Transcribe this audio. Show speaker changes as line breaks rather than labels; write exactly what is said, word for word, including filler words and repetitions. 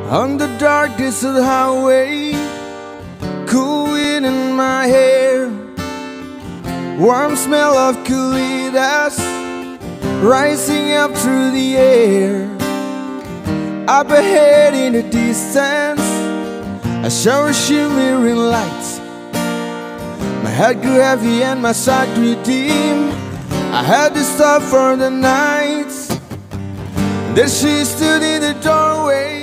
On the dark desert highway, cool wind in my hair, warm smell of colitas rising up through the air. Up ahead in the distance, I saw a shimmering light. My head grew heavy and my sight grew dim. I had to stop for the night. Then she stood in the doorway,